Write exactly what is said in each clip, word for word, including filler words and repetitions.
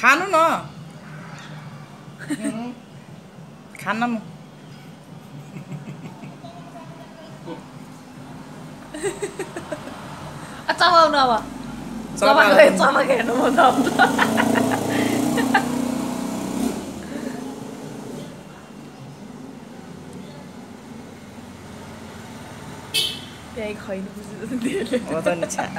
खानु न खान्न म चबाउनु अब चबाएको चबाएको हेर्नु मन आउँछ त्यही खैनु बुझ्नु हो त नि छा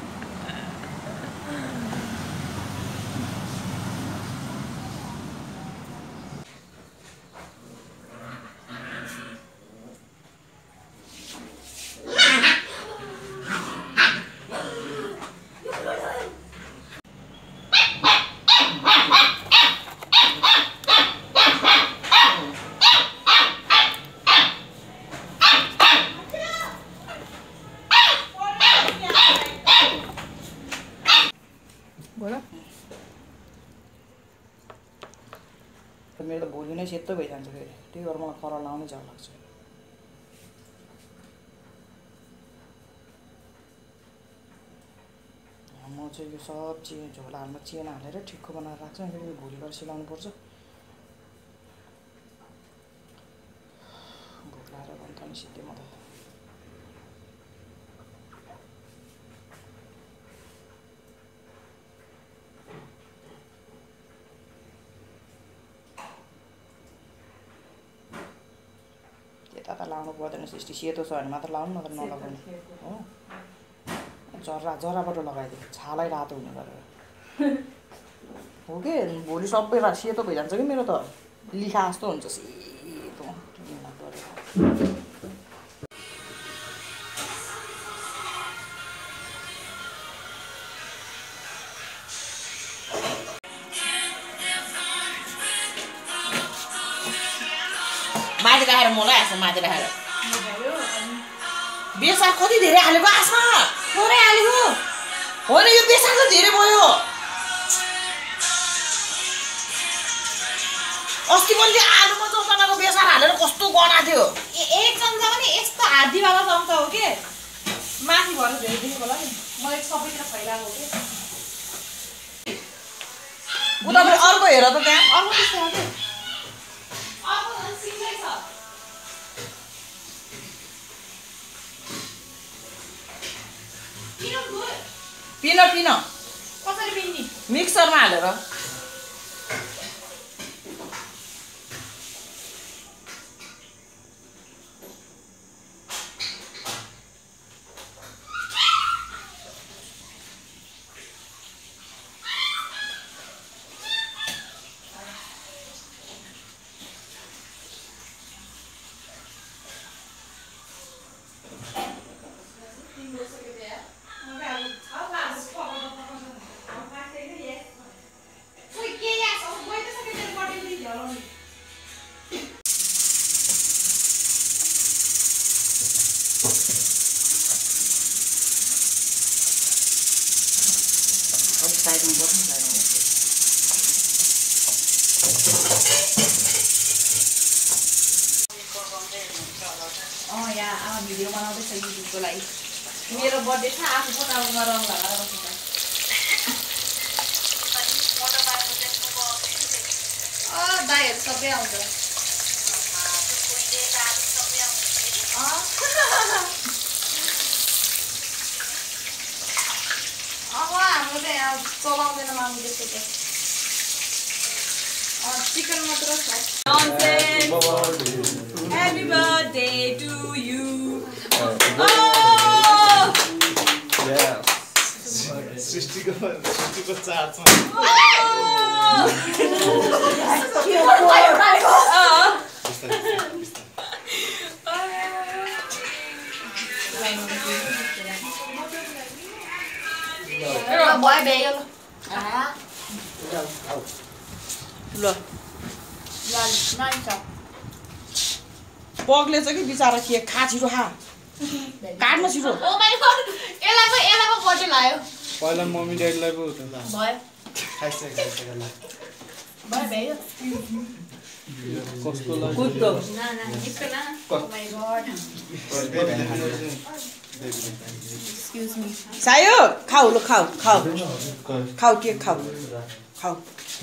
मेरो त भोलि नै सेतो भइजान्छ फेरि त्यही भएर मलाई कलर लाउनै जाऊ लाग्छ म चाहिँ यो सब चे झोलाहरूमा चेन हालेर ठिक्क बनाएर राख्छ अनि फेरि भोलि गएर सिलाउनु पर्छ भोक लागेर भन्छ नि सिधै म त लाउनु पर्दैन सृष्टि सेतो छ भने मात्र लाउनु नत्र नलगाउनु हो जरा जराबाट लगाइदियो छालै रातो हुने गरेर हो कि भोलि सबै रात सेतो भइजान्छ कि मेरो त लिखा जस्तो हुन्छ सेतो माथि राखेर मलाई आएको माथि राखेर बेसार कति धेरै हालेको आसमा थोरै हालेको हो नि यो बेसार त धेरै भयो अस्ति मैले आलुमा चौतानाको बेसार हालेर कस्तो गना थियो एक चम्चा पनि यस्तो हात्तीवाला चम्चा हो कि माथि भएर धेरै देखेको होला नि मैले सबैतिर फैलाएको हो कि उता पनि अर्को हेर त त्यहाँ अर्को त्यस्तो हो कि पिन पिन कसरी पिन्नी मिक्सरमा हालेर साइडमा बस्नु साइडमा अँ यहाँ आमा भिडियो बनाउँदैछ युट्युबको लागि मेरो बर्थडे छ आफू पटाउमा रङ लगाएर बस्नु अँ दाइहरू सबै आउँछ अब हाम्रो चाहिँ चलाउँदैन मामु त्यस्तो त चिकन मात्र छ Happy birthday to you. Oh! Yes. सृष्टिको सृष्टिको चार्ज छ Boy bé luôn. À. ल Là nai chọc. पगले चाहिँ कि बिचारा के खा छिटो खा काट्न छिटो ओ माय गॉड एलाई पो एलाई पो बर्थडे लायो पहिला मम्मी ड्याडीलाई पो उता भयो खाइसक्यो खाइसक्यो ल भयो भयो कसको लागि कुदको Excuse me. सायो खाऊ लु खाऊ खाऊ खाऊ के खाऊ खाऊ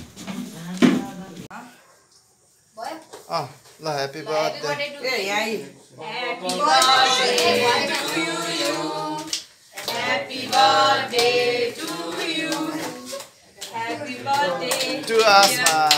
अँ ल ह्यापी बर्थडे ए यहाँ Happy birthday to you. Happy birthday to you. Happy birthday to Asma